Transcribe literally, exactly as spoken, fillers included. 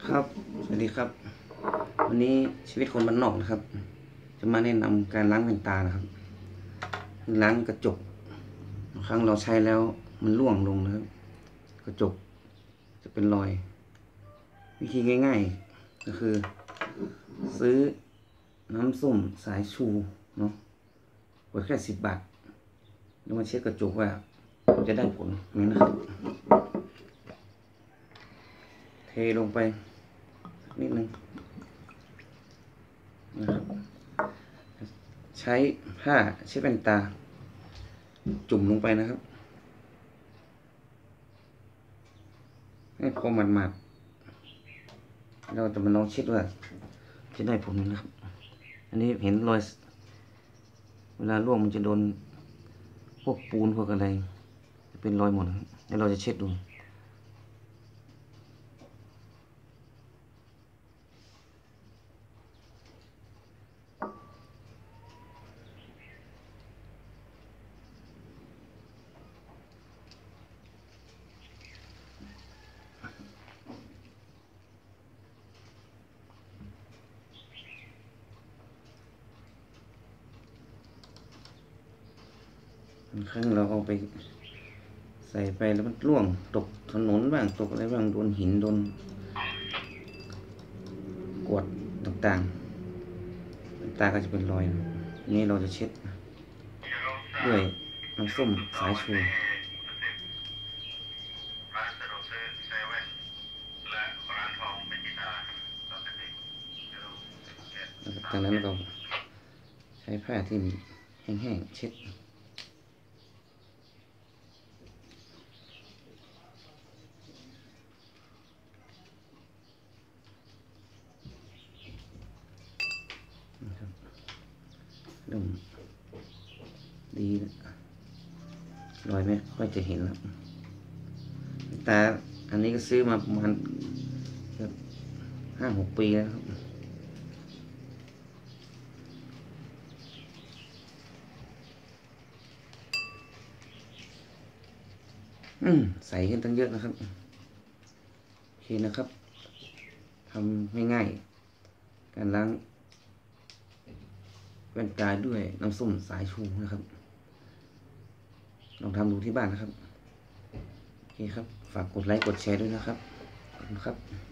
ครับสวัสดีครับวันนี้ชีวิตคนบ้านนอกนะครับ จะมาแนะนำการล้างแว่นตานะครับล้างกระจกบางครั้งเราใช้แล้วมันร่วงลงนะครับ กระจกจะเป็นรอย วิธีง่ายๆก็คือซื้อน้ำส้มสายชูเนาะขวดแค่สิบบาทแล้วมาเช็ดกระจกว่าจะได้ผลนี้นะครับ เทลงไปนิดนึงนะครับใช้ผ้าเช็ดแว่นตาจุ่มลงไปนะครับให้พอหมาดๆเราจะมาลองเช็ดว่าจะได้ผลนะครับอันนี้เห็นรอยเวลาร่วงมันจะโดนพวกปูนพวกอะไรจะเป็นรอยหมดนะครับแล้วเราจะเช็ดดูบางครั้งเราเอาไปใส่ไปแล้วมันร่วงตกถนนบ้างตกอะไรบ้างโดนหินโดนกรวดต่างๆตาก็จะเป็นรอยนี่เราจะเช็ดด้วยน้ำส้มสายชูจากนั้นเราใช้ผ้าที่แห้งๆเช็ดเริ่มดีรอยไม่ค่อยจะเห็นแล้วแต่อันนี้ก็ซื้อมาประมาณห้าหกปีแล้วครับอืมใสขึ้นตั้งเยอะนะครับโอเคนะครับทำง่ายๆการล้างแว่นตาด้วยน้ำส้มสายชูนะครับลองทำดูที่บ้านนะครับโอเคครับฝากกดไลค์กดแชร์ด้วยนะครับขอบคุณครับ